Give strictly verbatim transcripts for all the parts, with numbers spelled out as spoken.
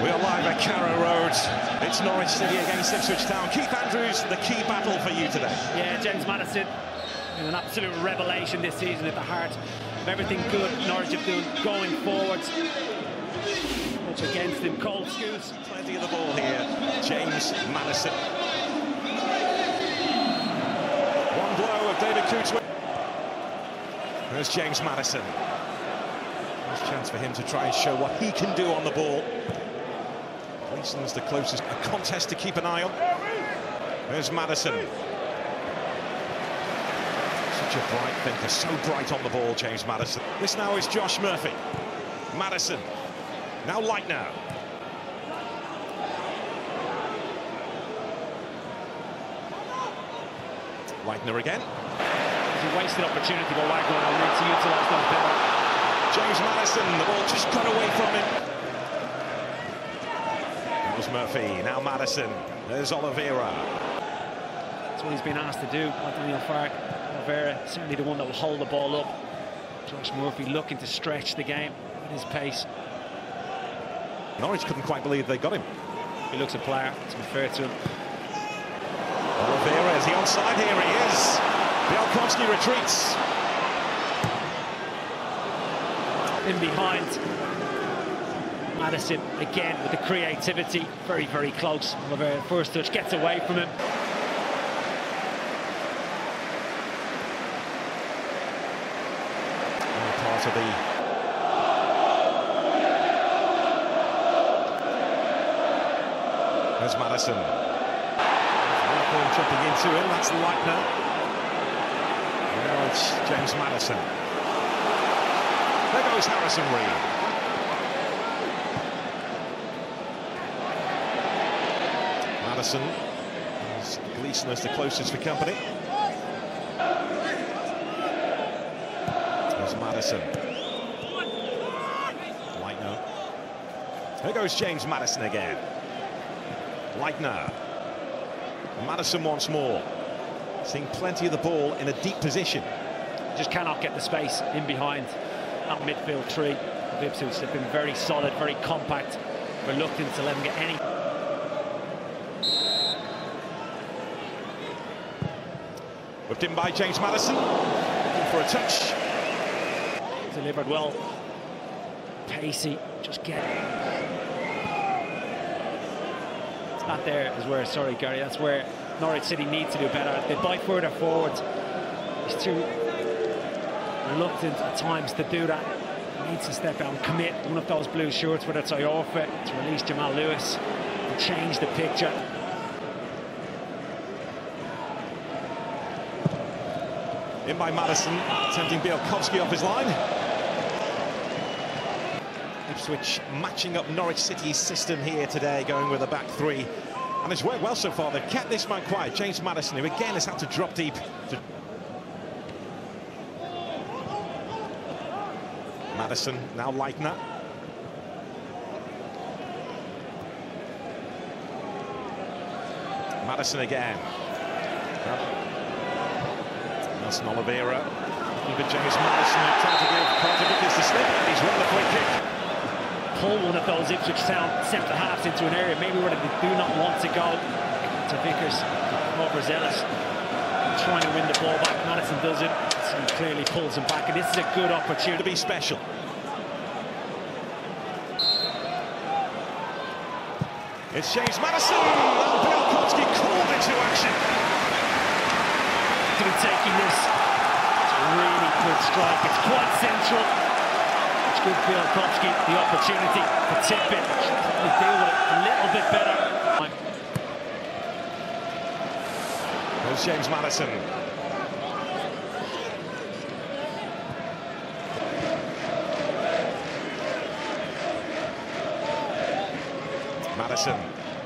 We are live at Carrow Road. It's Norwich City against Ipswich Town. Keith Andrews, the key battle for you today. Yeah, James Maddison, an absolute revelation this season at the heart of everything good Norwich have done going forwards. Up against him, Cole Skuse. Plenty of the ball here, James Maddison. One blow of David Coote. There's James Maddison. Nice chance for him to try and show what he can do on the ball. Gleeson's the closest, a contest to keep an eye on. There's Maddison. Such a bright thinker, so bright on the ball, James Maddison. This now is Josh Murphy. Maddison. Now Leitner. Leitner again. It's a wasted opportunity, but Wagner will need to utilise them better. James Maddison, the ball just got away from him. That was Murphy, now Maddison. There's Oliveira. That's what he's been asked to do by Daniel Farke. Oliveira, certainly the one that will hold the ball up. Josh Murphy looking to stretch the game at his pace. Norwich couldn't quite believe they got him. He looks a player, to be fair to him. Oliveira, is he onside? Here he is. Bialkowski retreats. In behind. Maddison again with the creativity. Very, very close. Oliveira, first touch, gets away from him. And part of the There's Maddison. There's jumping into him, that's Leitner. Now it's James Maddison. There goes Harrison Reed. Maddison. Gleeson is the closest for company. There's Maddison. Leitner. There goes James Maddison again. Leitner. Maddison once more. Seeing plenty of the ball in a deep position. Just cannot get the space in behind that midfield tree of Ipswich. They've been very solid, very compact, reluctant to let them get any. Whipped in by James Maddison. Looking for a touch. Delivered well. Pacey, just get it. That there is where, sorry Gary, that's where Norwich City need to do better. They bite further forward. He's too reluctant at times to do that. He needs to step out and commit one of those blue shirts, whether it's Iorfa, to release Jamal Lewis, to change the picture. In by Maddison, attempting Bialkowski off his line. Ipswich matching up Norwich City's system here today, going with a back three. And it's worked well so far. They've kept this man quiet. James Maddison, who again has had to drop deep. To... Maddison, now Leitner. Maddison again. Nelson Oliveira. Even James Maddison trying to give Protovic the slip, and he's won the free kick. Pull one of those Ipswich Town centre halves into an area maybe where they do not want to go. To Vickers, overzealous, trying to win the ball back. Maddison does it, so he clearly pulls him back, and this is a good opportunity to be special. It's James Maddison, and Bialkowski called into action. To be taking this, it's a really good strike. It's quite central. It's good Bialkowski the opportunity to tip it. Should probably deal with it a little bit better. There's James Maddison. Maddison.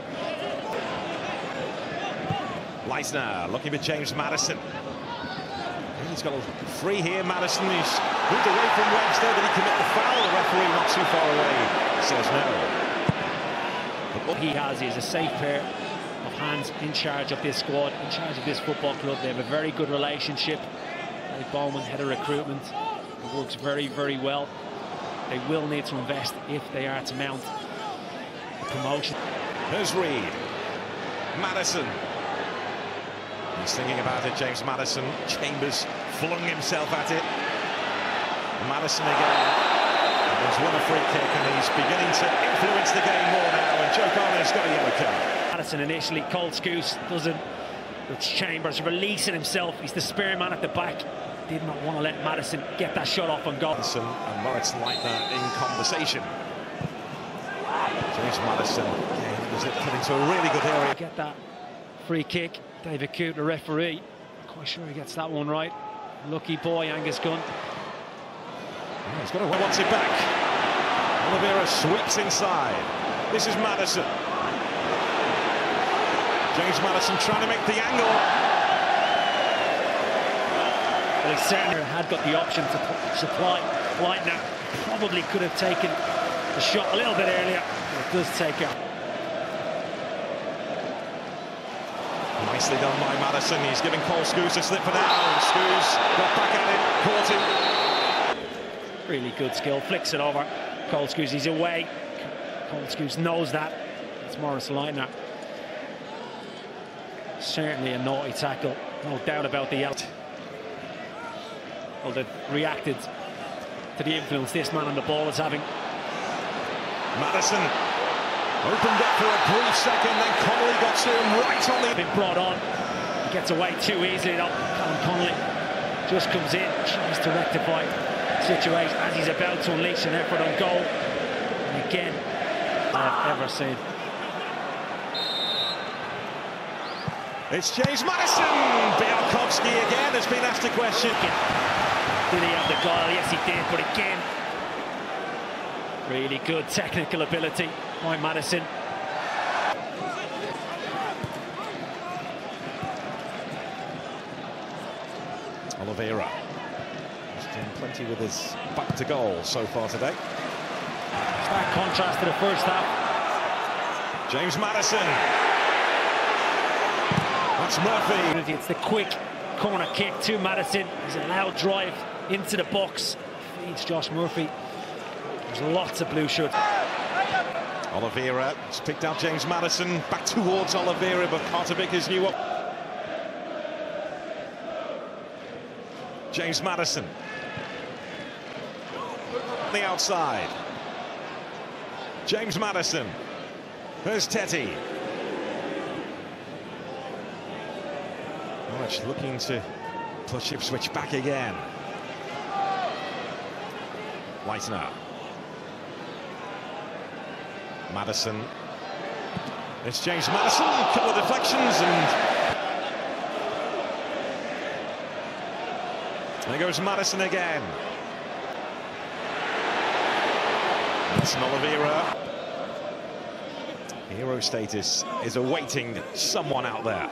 Leitner looking for James Maddison. He's got a free here, Maddison. He's moved away from Webster. Did he commit the foul? The referee not too far away says no. But what he has is a safe pair of hands in charge of this squad, in charge of this football club. They have a very good relationship. Dave Bowman, head of recruitment, it works very, very well. They will need to invest if they are to mount the promotion. Here's Reid. Maddison. He's thinking about it, James Maddison. Chambers flung himself at it. Maddison again. And he's won a free kick and he's beginning to influence the game more now. And Joe Connor's got a yellow card. Maddison initially, Cole Scouse doesn't. It's Chambers releasing himself. He's the spare man at the back. Did not want to let Maddison get that shot off on goal. Maddison and Moritz Leitner in conversation. James Maddison again, was it put into a really good area. Get that free kick. David Coote, the referee, quite sure he gets that one right. Lucky boy, Angus Gunn. Oh, he's got to wants it back. Oliveira sweeps inside. This is Maddison. James Maddison trying to make the angle. Well, he certainly had got the option to supply Leitner. Probably could have taken the shot a little bit earlier, but it does take out. Nicely done by Maddison. He's giving Cole Scouse a slip for now. Scouse got back at him, caught him. Really good skill, flicks it over. Cole Scouse, he's away. Cole Scouse knows that. It's Moritz Leitner. Certainly a naughty tackle, no doubt about the out. Well, they've reacted to the influence this man on the ball is having. Maddison opened up for a brief second, then Connolly got to him right on the... Been brought on, he gets away too easily though. Callum Connolly just comes in, tries to rectify the situation as he's about to unleash an effort on goal. And again, I've ever seen. It's James Maddison. Bialkowski again has been asked a question. Did he have the goal? Yes, he did, but again, really good technical ability by Maddison. Oliveira. He's done plenty with his back to goal so far today. Stark contrast to the first half. James Maddison. That's Murphy. It's the quick corner kick to Maddison. He's a loud drive into the box. Feeds Josh Murphy. There's lots of blue shirts. Oliveira has picked out James Maddison. Back towards Oliveira, but Kartovic is new up. James Maddison. On the outside. James Maddison. Here's Teti. Norwich looking to push Ipswich back again. Leitner. Maddison. It's James Maddison. A couple of deflections and there goes Maddison again. That's Oliveira. Hero status is awaiting someone out there.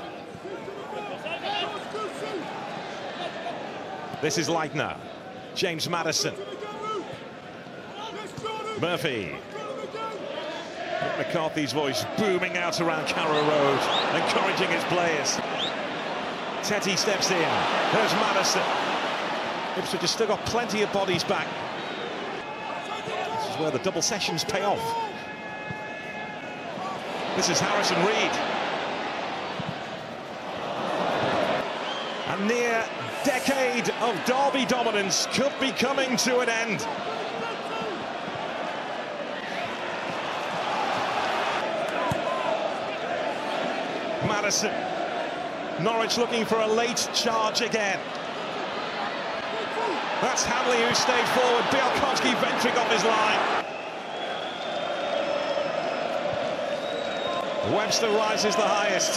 This is Leitner. James Maddison. Murphy. McCarthy's voice booming out around Carrow Road, encouraging his players. Teti steps in. There's Maddison. Ipswich has still got plenty of bodies back. This is where the double sessions pay off. This is Harrison Reid. A near decade of Derby dominance could be coming to an end. Maddison. Norwich looking for a late charge again. That's Hanley who stayed forward. Bialkowski venturing off his line. Webster rises the highest.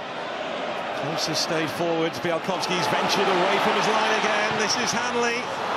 Close has stayed forward. Bialkowski's ventured away from his line again. This is Hanley.